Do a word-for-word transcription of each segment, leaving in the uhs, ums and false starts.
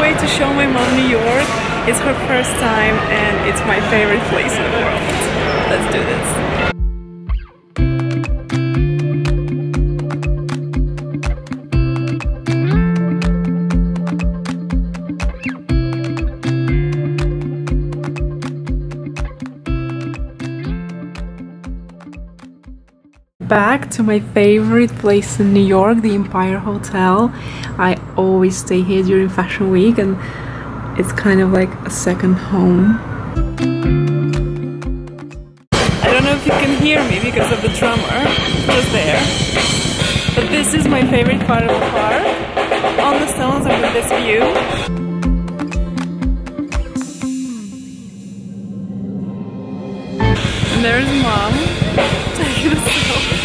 wait to show my mom New York. It's her first time and it's my favorite place in the world. Let's do this. Back to my favorite place in New York, the Empire Hotel. I always stay here during Fashion Week and it's kind of like a second home. I don't know if you can hear me because of the drummer just there, but this is my favorite part of the park. On the stones and with this view. And there's Mom taking a selfie.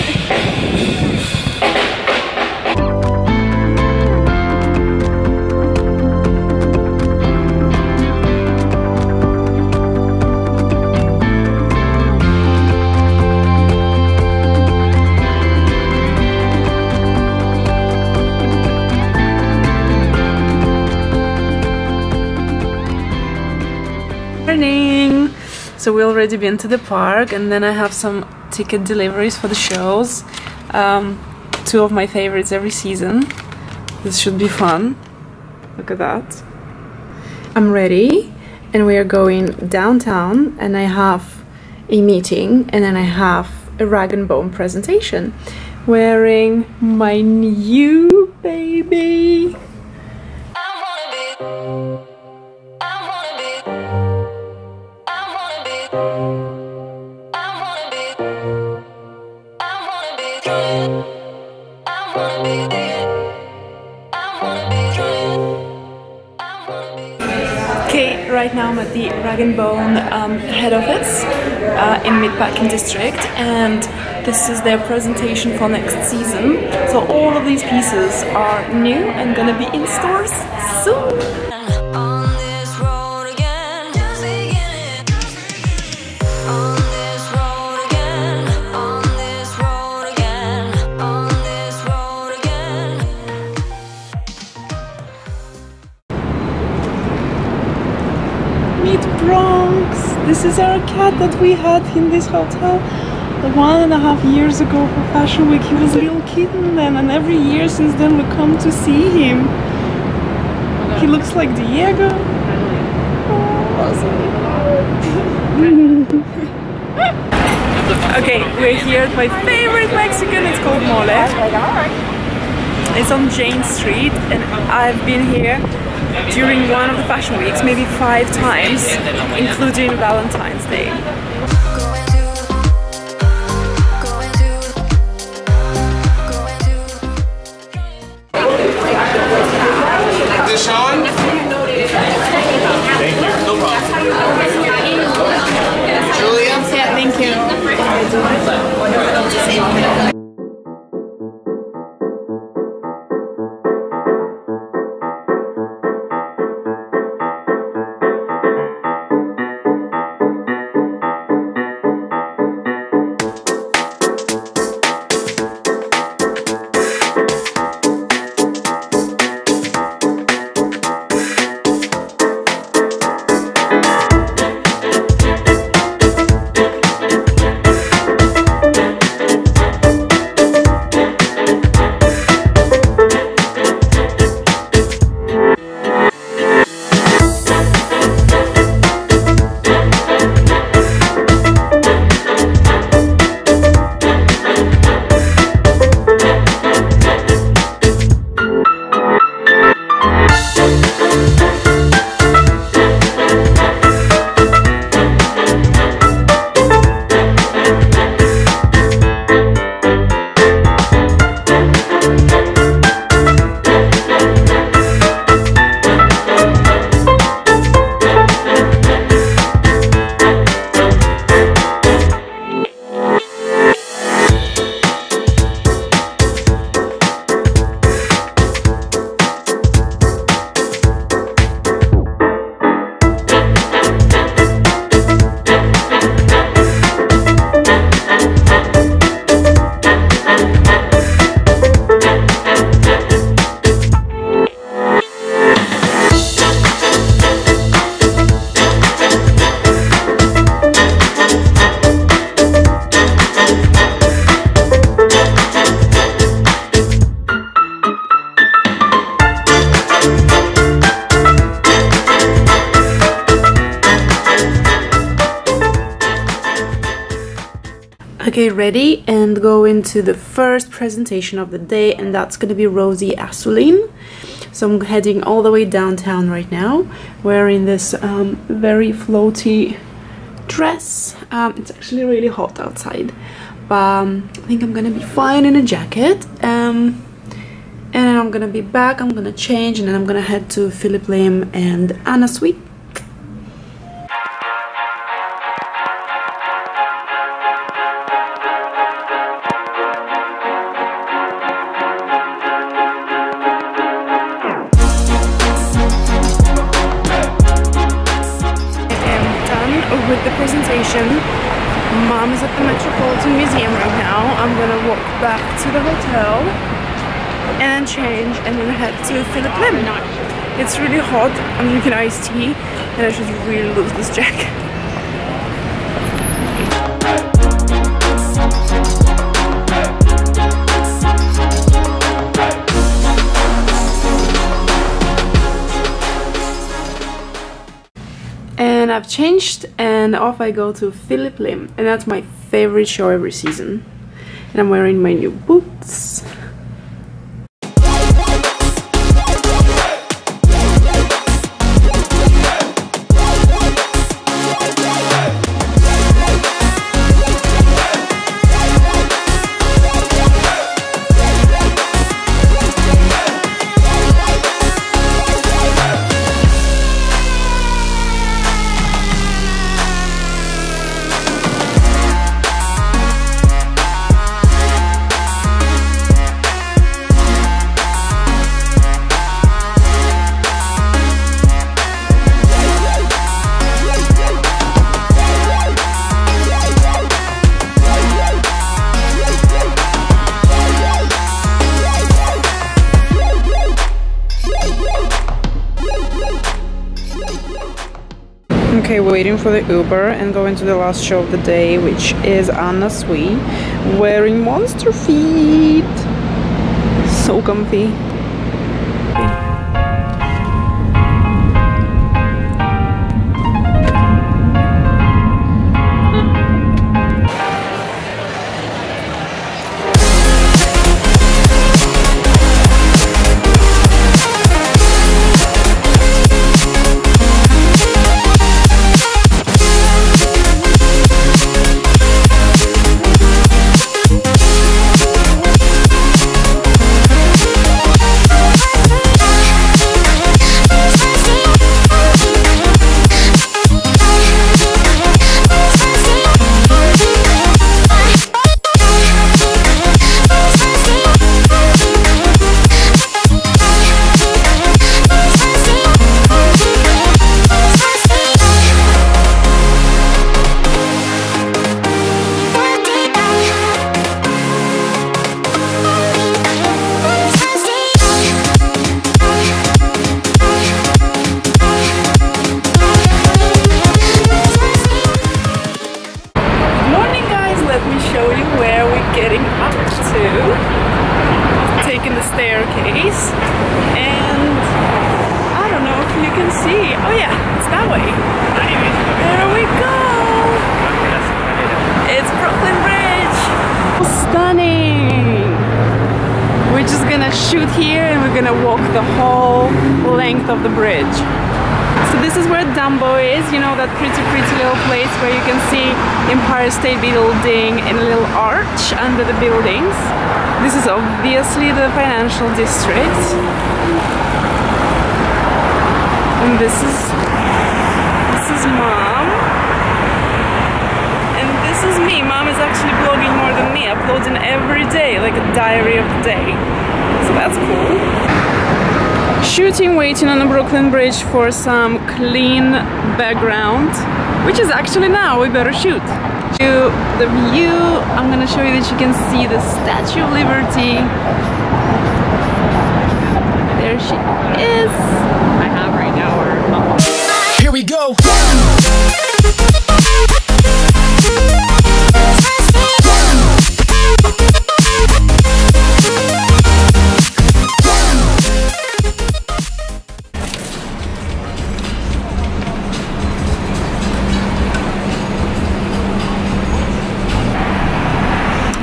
Morning! So we already been to the park and then I have some ticket deliveries for the shows. Um, two of my favorites every season. This should be fun. Look at that. I'm ready and we are going downtown and I have a meeting and then I have a Rag and Bone presentation. Wearing my new baby. Okay, right now I'm at the Rag and Bone um, head office uh, in Meatpacking District, and this is their presentation for next season. So all of these pieces are new and gonna be in stores soon. Meet Bronx! This is our cat that we had in this hotel one and a half years ago for Fashion Week. He was a little kitten then, and every year since then we come to see him. He looks like Diego. Okay, we're here at my favorite Mexican. It's called Mole. It's on Jane Street, and I've been here during one of the fashion weeks, maybe five times, including Valentine's Day. Is this Sean? Thank you. No problem. Julia? Yeah, thank you. Okay, ready, and go into the first presentation of the day, and that's gonna be Rosie Asselin. So I'm heading all the way downtown right now, wearing this um, very floaty dress. Um, it's actually really hot outside, but um, I think I'm gonna be fine in a jacket. Um, and then I'm gonna be back, I'm gonna change, and then I'm gonna head to Phillip Lim and Anna Sui. With the presentation, Mom is at the Metropolitan Museum right now. I'm gonna walk back to the hotel and change and then head to Phillip Lim. It's really hot, I'm drinking iced tea and I should really lose this jacket. And I've changed and off I go to Phillip Lim, and that's my favorite show every season. And I'm wearing my new boots. Okay, waiting for the Uber and going to the last show of the day, which is Anna Sui wearing monster feet. So comfy. Taking the staircase, and I don't know if you can see. Oh yeah, it's that way. There we go. It's Brooklyn Bridge. Stunning. We're just gonna shoot here and we're gonna walk the whole length of the bridge. So this is where Dumbo is, you know, that pretty pretty little place where you can see Empire State Building and a little arch under the buildings. This is obviously the financial district. And this is this is Mom. And this is me. Mom is actually blogging more than me, uploading every day, like a diary of the day. So that's cool. Shooting, waiting on the Brooklyn Bridge for some clean background, which is actually now, we better shoot. To the view, I'm gonna show you that you can see the Statue of Liberty. There she is. I have right now her. Here we go.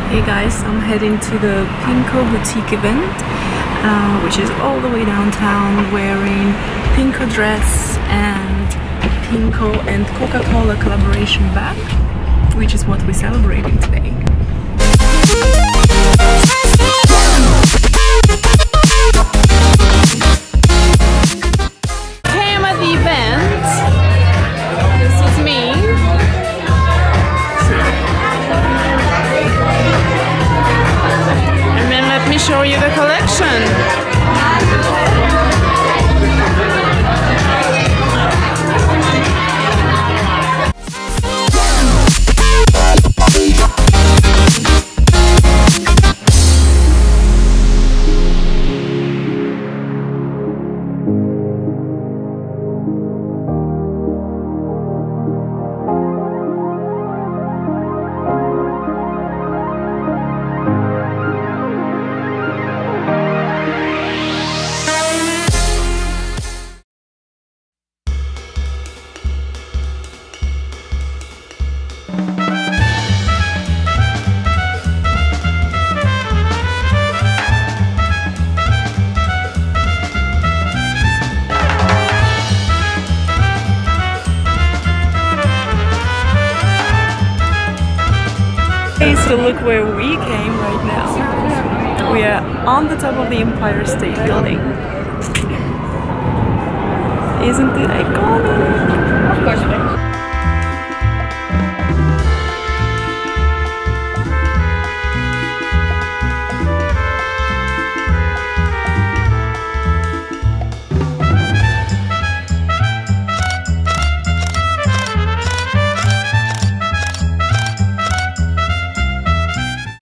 Hey guys, I'm heading to the Pinko boutique event, uh, which is all the way downtown, wearing Pinko dress and Pinko and Coca-Cola collaboration bag, which is what we're celebrating today. Okay, I'm at the event. This is me. And then let me show you the collection. So look where we came right now. We are on the top of the Empire State Building. Isn't it iconic? Of course.